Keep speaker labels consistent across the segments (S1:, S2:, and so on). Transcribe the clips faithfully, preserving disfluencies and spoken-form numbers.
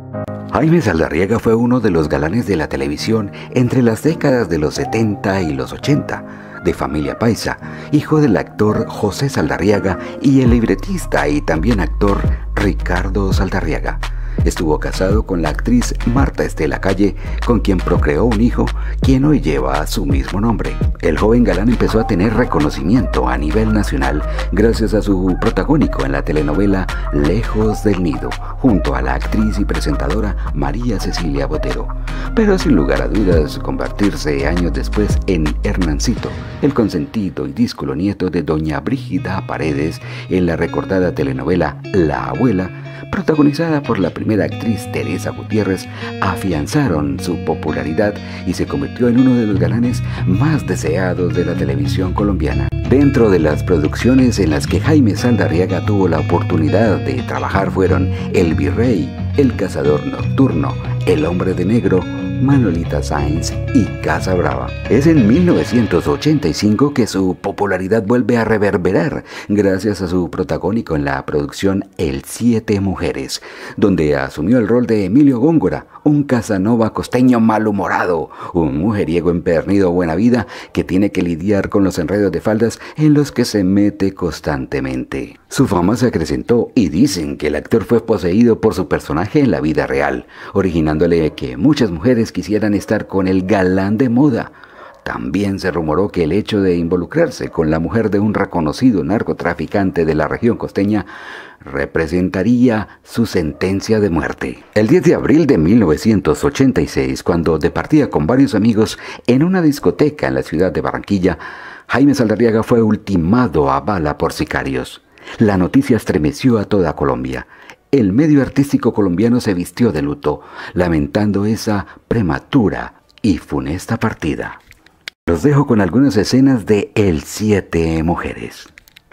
S1: Jaime Saldarriaga fue uno de los galanes de la televisión entre las décadas de los setenta y los ochenta, de familia paisa, hijo del actor José Saldarriaga y el libretista y también actor Ricardo Saldarriaga. Estuvo casado con la actriz Marta Estela Calle, con quien procreó un hijo, quien hoy lleva su mismo nombre. El joven galán empezó a tener reconocimiento a nivel nacional gracias a su protagónico en la telenovela Lejos del Nido, junto a la actriz y presentadora María Cecilia Botero. Pero sin lugar a dudas, convertirse años después en Hernancito, el consentido y díscolo nieto de doña Brígida Paredes, en la recordada telenovela La Abuela, protagonizada por la primera actriz Teresa Gutiérrez, afianzaron su popularidad y se convirtió en uno de los galanes más deseados de la televisión colombiana. Dentro de las producciones en las que Jaime Saldarriaga tuvo la oportunidad de trabajar fueron El Virrey, El Cazador Nocturno, El Hombre de Negro, Manolita Sáenz y Casa Brava. Es en mil novecientos ochenta y cinco que su popularidad vuelve a reverberar gracias a su protagónico en la producción El Siete Mujeres, donde asumió el rol de Emilio Góngora, un Casanova costeño malhumorado, un mujeriego empedernido buena vida que tiene que lidiar con los enredos de faldas en los que se mete constantemente. Su fama se acrecentó y dicen que el actor fue poseído por su personaje en la vida real, originándole que muchas mujeres quisieran estar con el galán de moda. También se rumoró que el hecho de involucrarse con la mujer de un reconocido narcotraficante de la región costeña representaría su sentencia de muerte. El diez de abril de mil novecientos ochenta y seis, cuando departía con varios amigos en una discoteca en la ciudad de Barranquilla, Jaime Saldarriaga fue ultimado a bala por sicarios. La noticia estremeció a toda Colombia. El medio artístico colombiano se vistió de luto, lamentando esa prematura y funesta partida. Los dejo con algunas escenas de El Siete Mujeres.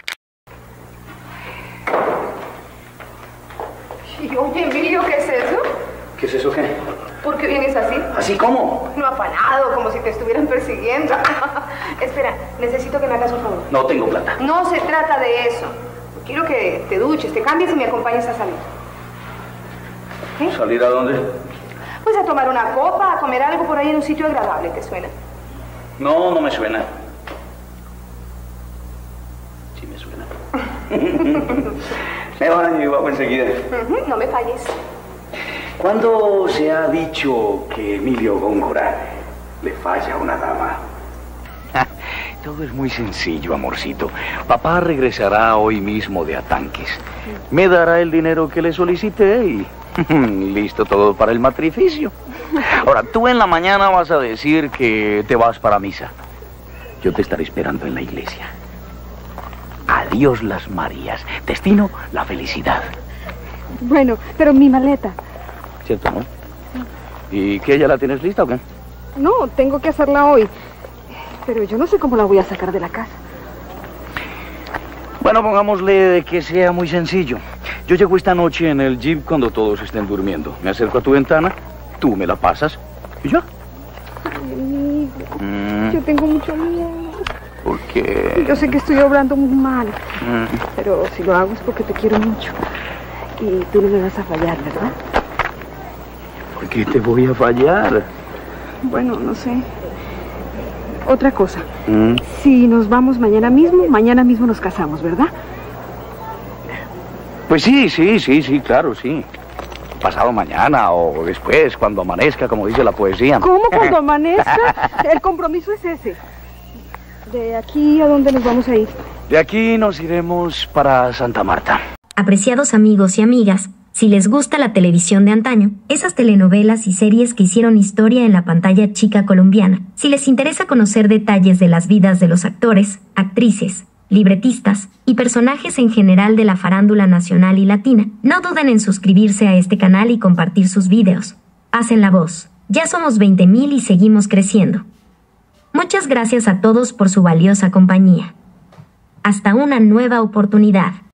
S2: Y oye, Emilio, ¿qué es eso?
S3: ¿Qué es eso qué?
S2: ¿Por qué vienes así?
S3: ¿Así cómo?
S2: No, afanado, como si te estuvieran persiguiendo. Espera, necesito que me hagas un favor.
S3: No tengo plata.
S2: No se trata de eso. Quiero que te duches, te cambies y me acompañes a salir. ¿Qué?
S3: ¿Salir a dónde?
S2: Pues a tomar una copa, a comer algo por ahí en un sitio agradable, ¿te suena?
S3: No, no me suena. Sí me suena. Me baño y vamos enseguida.
S2: Uh-huh, no me falles.
S3: ¿Cuándo se ha dicho que Emilio Góngora le falla a una dama?
S4: Todo es muy sencillo, amorcito. Papá regresará hoy mismo de Atanques. Me dará el dinero que le solicité y listo todo para el matrificio. Ahora, tú en la mañana vas a decir que te vas para misa. Yo te estaré esperando en la iglesia. Adiós las Marías. Destino, la felicidad.
S5: Bueno, pero mi maleta.
S4: ¿Cierto, no? ¿Y qué, ya la tienes lista o qué?
S5: No, tengo que hacerla hoy. Pero yo no sé cómo la voy a sacar de la casa.
S4: Bueno, pongámosle que sea muy sencillo. Yo llego esta noche en el jeep cuando todos estén durmiendo. Me acerco a tu ventana, tú me la pasas y ya.
S5: Ay, amigo,
S4: Mm.
S5: yo tengo mucho miedo.
S4: ¿Por qué?
S5: Yo sé que estoy obrando muy mal,
S4: Mm.
S5: pero si lo hago es porque te quiero mucho. Y tú no me vas a fallar, ¿verdad?
S4: ¿Por qué te voy a fallar?
S5: Bueno, no sé. Otra cosa.
S4: Mm.
S5: Si nos vamos mañana mismo, mañana mismo nos casamos, ¿verdad?
S4: Pues sí, sí, sí, sí, claro, sí. Pasado mañana o después, cuando amanezca, como dice la poesía.
S5: ¿Cómo cuando amanezca? El compromiso es ese. ¿De aquí a dónde nos vamos a ir?
S4: De aquí nos iremos para Santa Marta.
S6: Apreciados amigos y amigas, si les gusta la televisión de antaño, esas telenovelas y series que hicieron historia en la pantalla chica colombiana, si les interesa conocer detalles de las vidas de los actores, actrices, libretistas y personajes en general de la farándula nacional y latina, no duden en suscribirse a este canal y compartir sus videos. Pasen la voz. Ya somos veinte mil y seguimos creciendo. Muchas gracias a todos por su valiosa compañía. Hasta una nueva oportunidad.